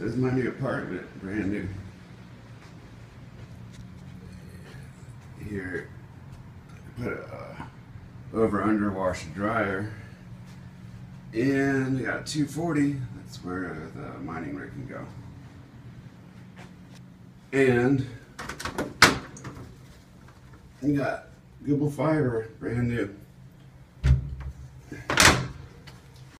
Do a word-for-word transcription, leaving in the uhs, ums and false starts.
This is my new apartment, brand new. Here, put a uh, over under washer dryer, and we got two forty. That's where the mining rig can go. And we got Google Fiber, brand new.